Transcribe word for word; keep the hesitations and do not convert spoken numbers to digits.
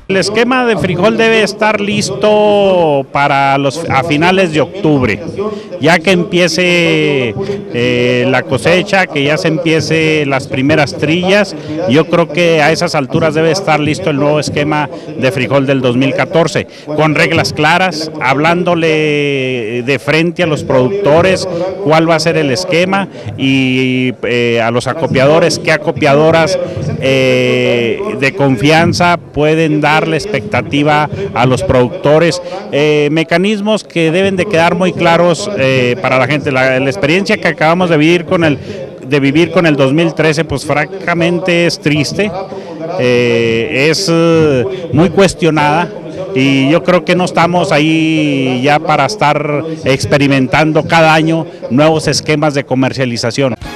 El esquema de frijol debe estar listo para los a finales de octubre, ya que empiece eh, la cosecha, que ya se empiece las primeras trillas. Yo creo que a esas alturas debe estar listo el nuevo esquema de frijol del dos mil catorce, con reglas claras, hablándole de frente a los productores cuál va a ser el esquema y eh, a los acopiadores qué acopiadoras eh, de confianza pueden dar la expectativa a los productores, eh, mecanismos que deben de quedar muy claros eh, para la gente. La, la experiencia que acabamos de vivir con el de vivir con el dos mil trece, pues francamente es triste, eh, es uh, muy cuestionada. Y yo creo que no estamos ahí ya para estar experimentando cada año nuevos esquemas de comercialización.